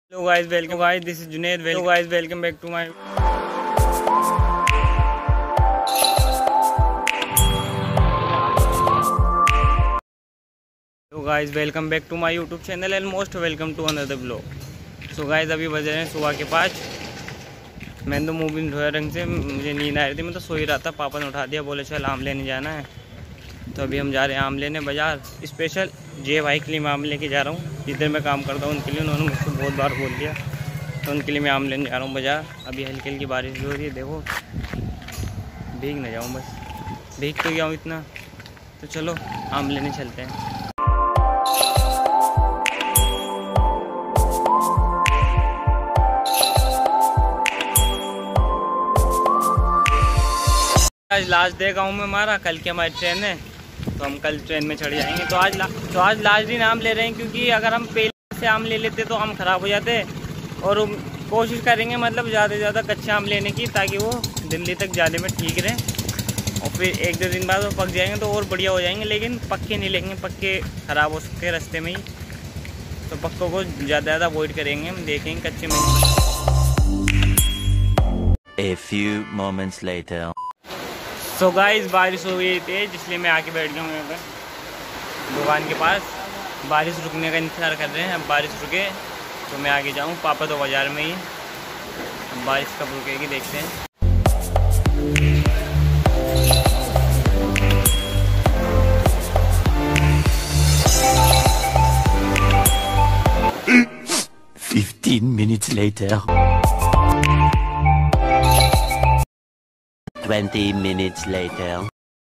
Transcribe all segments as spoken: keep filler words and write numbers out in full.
Hello guys, welcome guys. This is Junaid. Hello guys, welcome back to my. Hello guys, welcome back to my YouTube channel and most welcome to another vlog. So guys, अभी बज रहे हैं सुबह के पाँच। मैंने तो मुँह भी धोया ढंग से, मुझे नींद आ रही थी, मैं तो सो ही रहा था। पापा ने उठा दिया, बोले चल आम लेने जाना है। तो अभी हम जा रहे हैं आम लेने बाज़ार। स्पेशल जे भाई के लिए मैं आम लेके जा रहा हूँ, जिधर मैं काम करता हूँ उनके लिए। उन्होंने मुझसे बहुत बार बोल दिया, तो उनके लिए मैं आम लेने जा रहा हूँ बाज़ार। अभी हल्की हल्की बारिश भी हो रही है, देखो भीग ना जाऊँ, बस भीग तो गया हूँ इतना। तो चलो आम लेने चलते हैं। आज लास्ट डे गाँव में हमारा, कल की हमारी ट्रेन है, तो हम कल ट्रेन में चढ़ जाएंगे। तो आज ला, तो आज लास्ट दिन आम ले रहे हैं, क्योंकि अगर हम पहले से आम ले लेते तो आम ख़राब हो जाते। और कोशिश करेंगे मतलब ज़्यादा से ज़्यादा कच्चे आम लेने की, ताकि वो दिल्ली तक जाने में ठीक रहे। और फिर एक दो दिन बाद वो पक जाएंगे तो और बढ़िया हो जाएंगे। लेकिन पक्के नहीं लेंगे, पक्के ख़राब हो सकते हैं रास्ते में ही। तो पक्कों को ज़्यादा ज़्यादा अवॉइड करेंगे, हम देखेंगे कच्चे में। A few moments later. So guys, बारिश हो गई तेज, इसलिए मैं आके बैठ गया हूँ यहाँ पर दुकान के पास। बारिश रुकने का इंतज़ार कर रहे हैं। अब बारिश रुके तो मैं आगे जाऊँ। पापा तो बाज़ार में ही। अब बारिश कब रुकेगी देखते हैं। Fifteen minutes later. Twenty minutes later.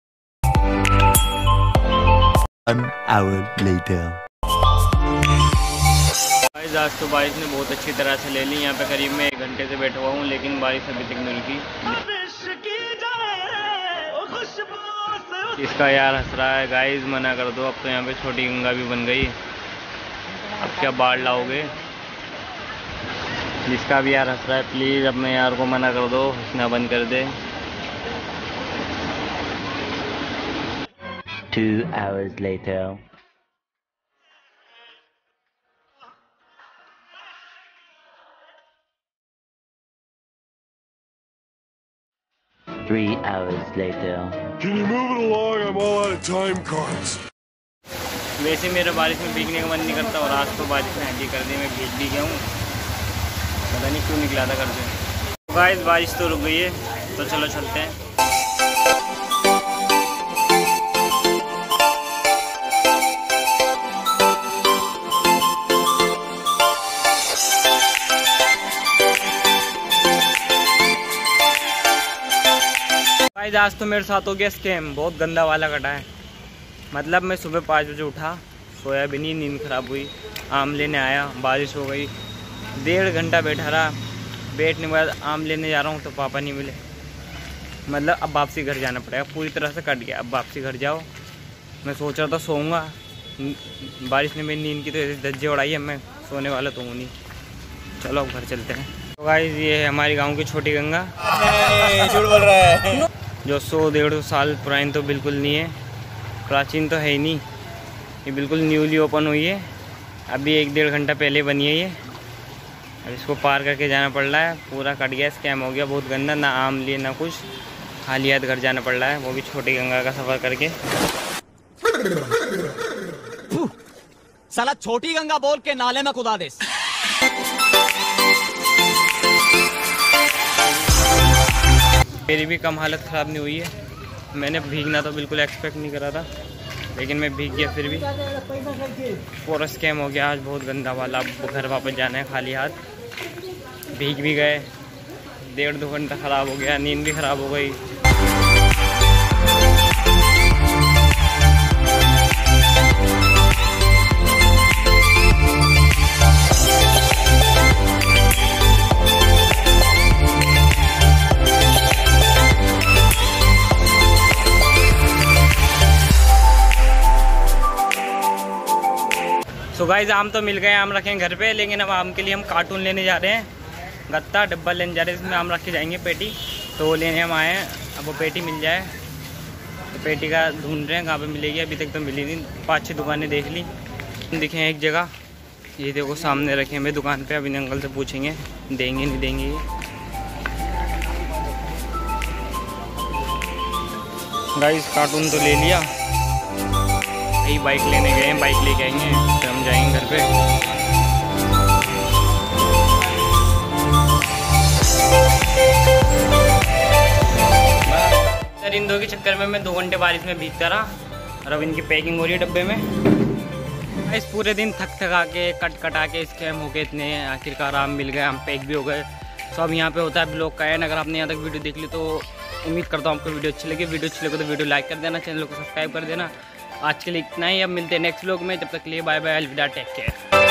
One hour later. आज तो बारिश ने बहुत अच्छी तरह से ले ली। यहाँ पे करीब मैं एक घंटे से बैठा हुआ हूँ, लेकिन बारिश अभी तक नहीं रुकी। इसका यार हंस रहा है। गाइस मना कर दो, अब तो यहाँ पे छोटी गंगा भी बन गई। अब क्या बाढ़ लाओगे। जिसका भी यार हंस रहा है, प्लीज़ अपने यार को मना कर दो, हंसना बंद कर दे। Two hours later. Three hours later. Can you move it along? I'm all out of time cards. वैसे मेरा बारिश में भीगने का मन नहीं करता, और आज तो बारिश में हैंडी कर दी, मैं भीग भी गया हूँ। पता नहीं क्यों निकला था घर से। तो गाइस बारिश तो रुक गई है, तो चलो चलते हैं। आज तो मेरे साथ हो गया स्कैम, बहुत गंदा वाला कटा है। मतलब मैं सुबह पाँच बजे उठा, सोया भी नहीं, नींद खराब हुई, आम लेने आया, बारिश हो गई, डेढ़ घंटा बैठा रहा। बैठने के बाद आम लेने जा रहा हूँ तो पापा नहीं मिले। मतलब अब वापसी घर जाना पड़ेगा, पूरी तरह से कट गया। अब वापसी घर जाओ। मैं सोच रहा था सोऊंगा, बारिश ने मेरी नींद की तो ऐसे धज्जे उड़ाई है, मैं सोने वाला तो हूँ नहीं। चलो अब घर चलते हैं। तो गाइस ये है हमारी गाँव की छोटी गंगा। झूठ बोल रहा है। जो सौ डेढ़ सौ साल पुरानी तो बिल्कुल नहीं है, प्राचीन तो है ही नहीं। ये बिल्कुल न्यूली ओपन हुई है, अभी एक डेढ़ घंटा पहले बनी है ये। अब इसको पार करके जाना पड़ रहा है। पूरा कट गया, स्कैम हो गया, बहुत गंदा। ना आम लिए ना कुछ, खाली हाथ घर जाना पड़ रहा है, वो भी छोटी गंगा का सफ़र करके। साला छोटी गंगा बोल के नाले में कुदा दे। मेरी भी कम हालत ख़राब नहीं हुई है। मैंने भीगना तो बिल्कुल एक्सपेक्ट नहीं करा था, लेकिन मैं भीग गया फिर भी। पूरा स्कैम हो गया आज, बहुत गंदा वाला। अब घर वापस जाना है खाली हाथ। भीग भी गए, डेढ़ दो घंटा ख़राब हो गया, नींद भी ख़राब हो गई। सो गाइस आम तो मिल गए, आम रखें घर पे। लेकिन अब आम के लिए हम कार्टून लेने जा रहे हैं, गत्ता डब्बा लेने जा रहे हैं, इसमें आम रख के जाएंगे, पेटी। तो वो लेने हम आए हैं। अब वो पेटी मिल जाए तो पेटी का ढूंढ रहे हैं कहाँ पे मिलेगी। अभी तक तो मिली नहीं, पाँच छः दुकानें देख ली, दिखे एक जगह ये देखो सामने रखे हैं दुकान पे, अभी अंकल से पूछेंगे देंगे नहीं देंगे ये। गाइस कार्टून तो ले लिया, यही बाइक लेने गए हैं, बाइक लेके आएंगे फिर हम जाएंगे घर पे। इन दो के चक्कर में मैं दो घंटे बारिश में भीगता रहा और अब इनकी पैकिंग हो रही है डब्बे में। इस पूरे दिन थक थका के कट कटा के स्कैम हो गए इतने, आखिरकार आराम मिल गए, हम पैक भी हो गए। तो अब यहाँ पे होता है ब्लॉग का एंड। अगर आपने यहाँ तक वीडियो देख ली तो उम्मीद करता हूँ आपको वीडियो अच्छी लगी। वीडियो अच्छी लगे तो वीडियो लाइक कर देना, चैनल को सब्सक्राइब कर देना। आज के लिए इतना ही, अब मिलते हैं नेक्स्ट ब्लॉग में। जब तक के लिए बाय बाय, अलविदा, टेक केयर।